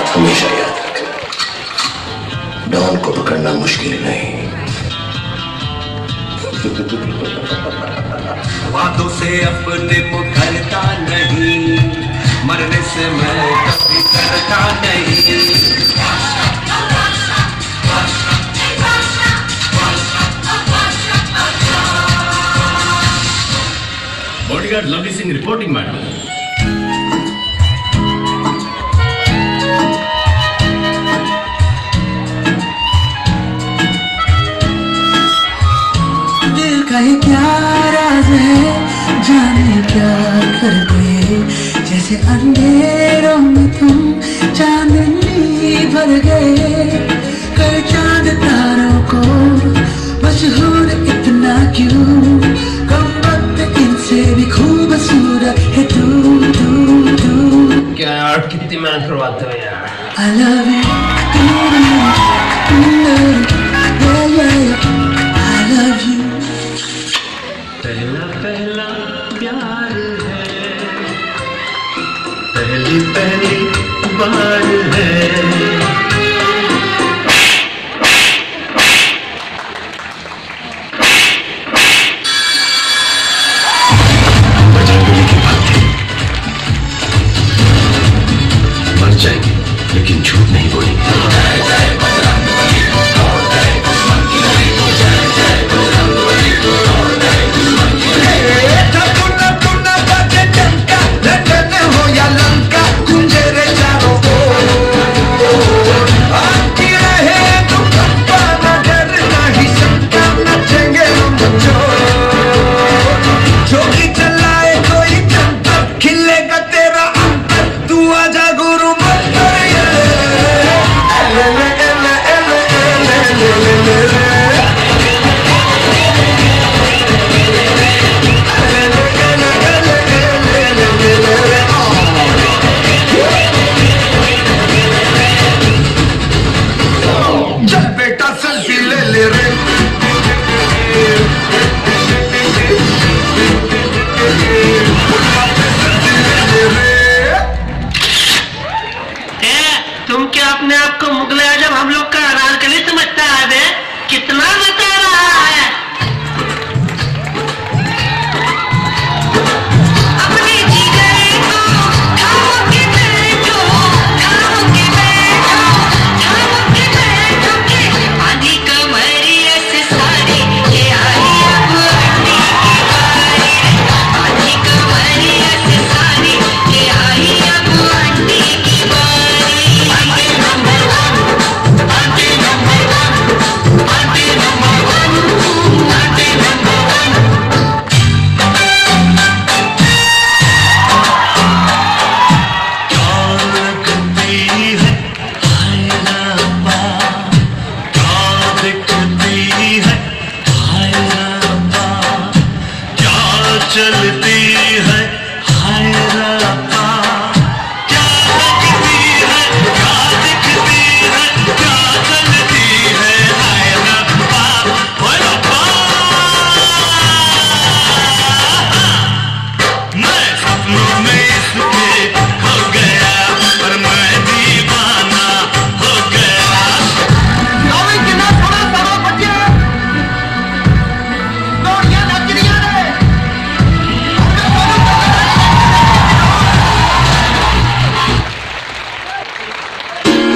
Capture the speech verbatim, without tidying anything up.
हमेशा याद रखना, डॉन को पकड़ना मुश्किल नहीं। वादों से अपने को करता नहीं, मरने से मैं कभी करता नहीं। Bodyguard Lovely Singh reporting madam. दिल का ये क्या राज है, जाने क्या कर गए, जैसे अंधेरों में तुम चांदनी भर गए। कर चांद तारों को मशहूर इतना क्यों, कम वक्त इनसे भी खूबसूरत है तू तू तू। क्या यार कितनी मेहनत करवाते हो यार। I love